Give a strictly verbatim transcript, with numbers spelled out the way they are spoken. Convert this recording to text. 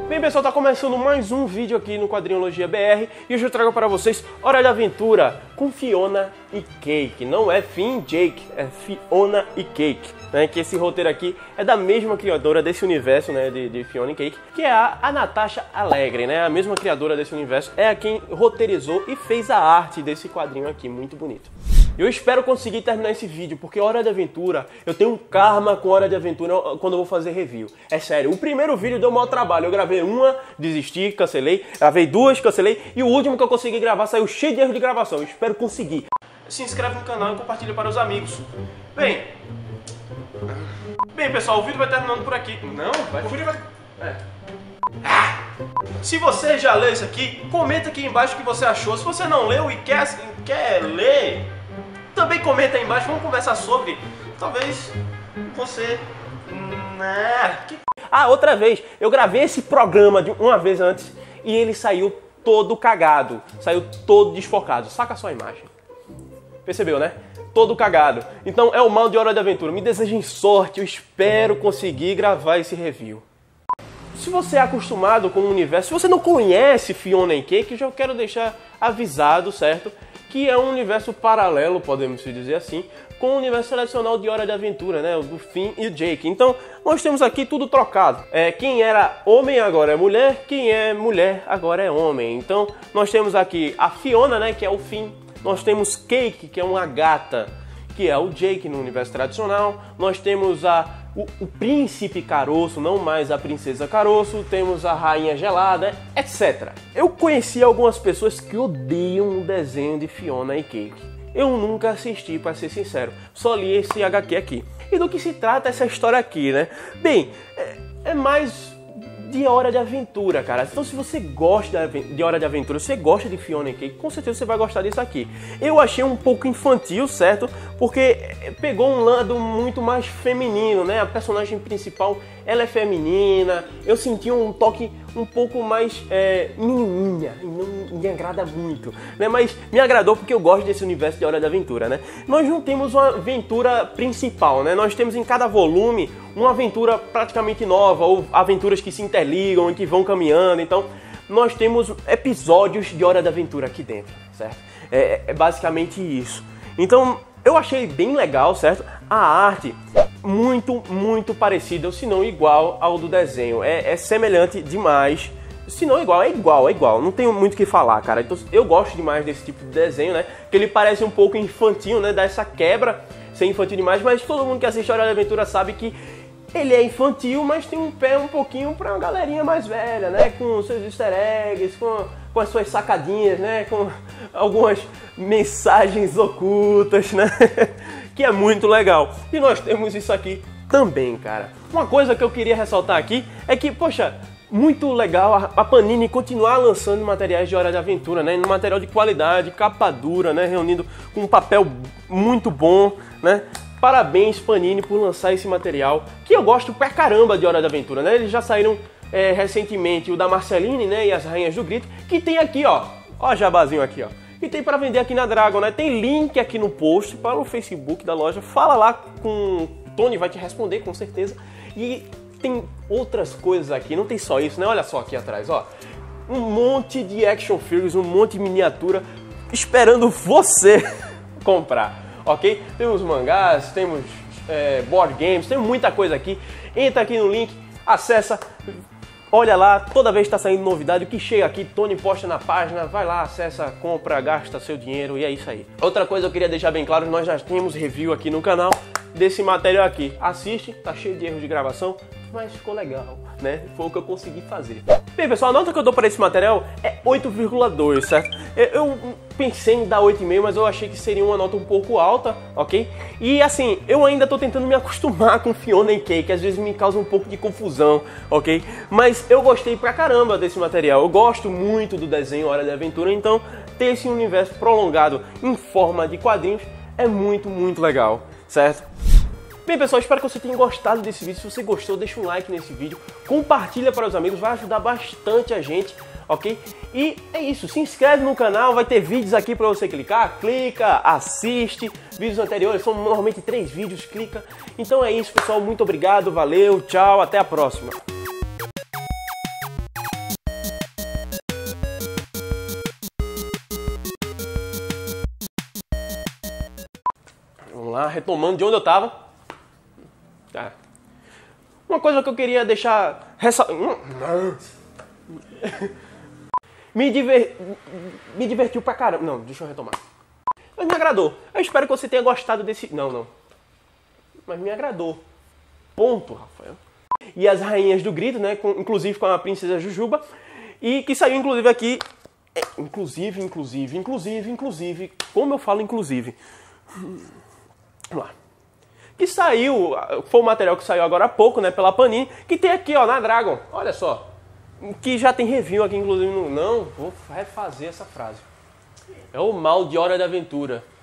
Bem, pessoal, tá começando mais um vídeo aqui no Quadrinhologia B R e hoje eu trago para vocês Hora de Aventura com Fiona e Cake. Não é Finn e Jake, é Fiona e Cake, né? Que esse roteiro aqui é da mesma criadora desse universo, né, de, de Fiona e Cake, que é a, a Natasha Allegre, né? A mesma criadora desse universo, é a quem roteirizou e fez a arte desse quadrinho aqui, muito bonito. Eu espero conseguir terminar esse vídeo, porque Hora de Aventura, eu tenho um karma com Hora de Aventura quando eu vou fazer review. É sério, o primeiro vídeo deu mau trabalho. Eu gravei uma, desisti, cancelei. Gravei duas, cancelei. E o último que eu consegui gravar saiu cheio de erro de gravação. Eu espero conseguir. Se inscreve no canal e compartilha para os amigos. Bem... Bem, pessoal, o vídeo vai terminando por aqui. Não, vai... O vídeo vai... É. Ah! Se você já leu isso aqui, comenta aqui embaixo o que você achou. Se você não leu e quer, quer ler... Também comenta aí embaixo, vamos conversar sobre. Talvez você... Ah, outra vez, eu gravei esse programa de uma vez antes e ele saiu todo cagado. Saiu todo desfocado. Saca só a imagem. Percebeu, né? Todo cagado. Então é o mal de Hora de Aventura. Me desejem sorte, eu espero conseguir gravar esse review. Se você é acostumado com o universo, se você não conhece Fiona e Cake, eu já quero deixar avisado, certo? Que é um universo paralelo, podemos dizer assim, com o universo tradicional de Hora de Aventura, né? O do Finn e o Jake. Então, nós temos aqui tudo trocado. É, quem era homem agora é mulher, quem é mulher agora é homem. Então, nós temos aqui a Fiona, né? Que é o Finn. Nós temos Cake, que é uma gata, que é o Jake no universo tradicional. Nós temos a, o, o príncipe Caroço, não mais a princesa Caroço. Temos a rainha gelada, etcétera. Eu conheci algumas pessoas que odeiam o desenho de Fiona e Cake. Eu nunca assisti, para ser sincero. Só li esse agá quê aqui. E do que se trata essa história aqui, né? Bem, é, é mais... de Hora de Aventura, cara. Então se você gosta de Hora de Aventura, você gosta de Fiona e Cake, com certeza você vai gostar disso aqui. Eu achei um pouco infantil, certo? Porque pegou um lado muito mais feminino, né? A personagem principal, ela é feminina. Eu senti um toque um pouco mais é, menininha, e não me agrada muito, né? Mas me agradou porque eu gosto desse universo de Hora de Aventura, né? Nós não temos uma aventura principal, né? Nós temos em cada volume uma aventura praticamente nova, ou aventuras que se interligam e que vão caminhando. Então, nós temos episódios de Hora de Aventura aqui dentro, certo? É, é basicamente isso. Então, eu achei bem legal, certo? A arte muito, muito parecida, ou se não igual ao do desenho. É, é semelhante demais. Se não igual, é igual, é igual. Não tenho muito o que falar, cara. Então, eu gosto demais desse tipo de desenho, né? Que ele parece um pouco infantil, né? Dá essa quebra, ser infantil demais. Mas todo mundo que assiste Hora de Aventura sabe que ele é infantil, mas tem um pé um pouquinho pra uma galerinha mais velha, né? Com seus easter eggs, com, com as suas sacadinhas, né? Com algumas mensagens ocultas, né? Que é muito legal. E nós temos isso aqui também, cara. Uma coisa que eu queria ressaltar aqui é que, poxa, muito legal a Panini continuar lançando materiais de Hora de Aventura, né? Material de qualidade, capa dura, né? Reunindo com um papel muito bom, né? Parabéns, Panini, por lançar esse material, que eu gosto pra caramba de Hora de Aventura, né? Eles já saíram é, recentemente o da Marceline, né? E as Rainhas do Grito, que tem aqui, ó. Ó, jabazinho aqui, ó. E tem para vender aqui na Dragon, né? Tem link aqui no post para o Facebook da loja. Fala lá com o Tony, vai te responder com certeza. E tem outras coisas aqui, não tem só isso, né? Olha só aqui atrás, ó. Um monte de action figures, um monte de miniatura esperando você comprar, ok? Temos mangás, temos é, board games, tem muita coisa aqui. Entra aqui no link, acessa... Olha lá, toda vez que está saindo novidade, o que chega aqui, Tony posta na página, vai lá, acessa, compra, gasta seu dinheiro e é isso aí. Outra coisa eu queria deixar bem claro, nós já temos review aqui no canal desse material aqui. Assiste, tá cheio de erros de gravação, mas ficou legal, né? Foi o que eu consegui fazer. Bem, pessoal, a nota que eu dou para esse material é oito vírgula dois, certo? Eu pensei em dar oito vírgula cinco, mas eu achei que seria uma nota um pouco alta, ok? E assim, eu ainda tô tentando me acostumar com Fiona e Cake, que às vezes me causa um pouco de confusão, ok? Mas eu gostei pra caramba desse material, eu gosto muito do desenho Hora de Aventura, então ter esse universo prolongado em forma de quadrinhos é muito, muito legal, certo? Bem, pessoal, espero que você tenha gostado desse vídeo. Se você gostou, deixa um like nesse vídeo, compartilha para os amigos, vai ajudar bastante a gente, ok? E é isso, se inscreve no canal, vai ter vídeos aqui para você clicar, clica, assiste, vídeos anteriores, são normalmente três vídeos, clica. Então é isso, pessoal, muito obrigado, valeu, tchau, até a próxima. lá, retomando de onde eu tava. Tá. Uma coisa que eu queria deixar... Ressa... me, diver... me divertiu pra caramba. Não, deixa eu retomar. Mas me agradou. Eu espero que você tenha gostado desse... Não, não. Mas me agradou. Ponto, Rafael. E as rainhas do grito, né? Com, inclusive com a princesa Jujuba. E que saiu, inclusive, aqui... É, inclusive, inclusive, inclusive, inclusive... Como eu falo inclusive? Vamos lá. Que saiu... Foi o material que saiu agora há pouco, né? Pela Panini. Que tem aqui, ó, na Dragon. Olha só. Que já tem review aqui, inclusive. No... Não, vou refazer essa frase. É o mal de Hora de Aventura.